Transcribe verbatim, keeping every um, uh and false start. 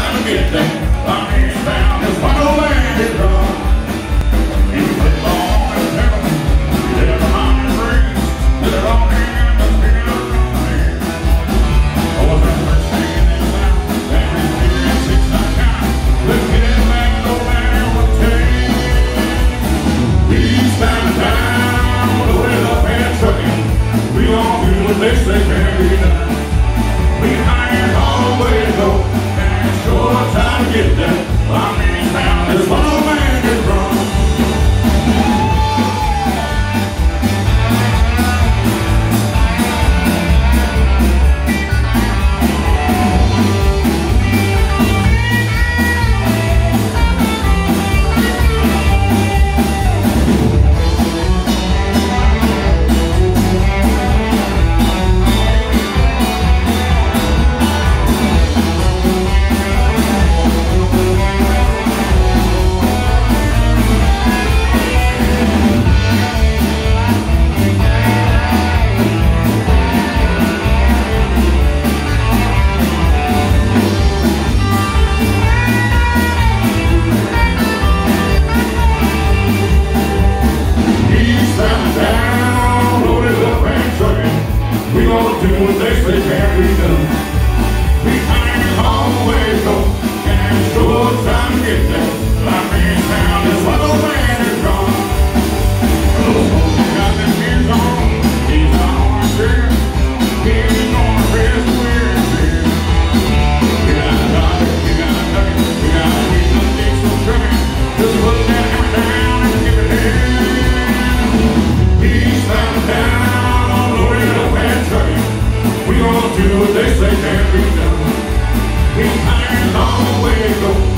time to get there. Our hands down, that's why no man is wrong. You put it on and tell them, you let them on your dreams, let it all in, let's pick it up from there. Oh, what's that first thing in this town? That is here in six nine county. Let's get it back, no matter what it takes. East time to town, loaded up and trucking. We all do what they say can be done. Behind all the way to go, and it's sure time to get there. I'm in town, there's one old man gets wrong. We gonna do what they say can't be done. Behind is all the way to go, and it's sure time to get there. Like me in town, that's why the man is gone. Oh, got them ears on, he's not on his chair. He's on the rest of where it's here. We gotta dodge it, we gotta duck it, we gotta keep the dick so trucking. Just put that hammer down and give it here. He's down down. We gonna do what they say can't be done. Behind all the way to go.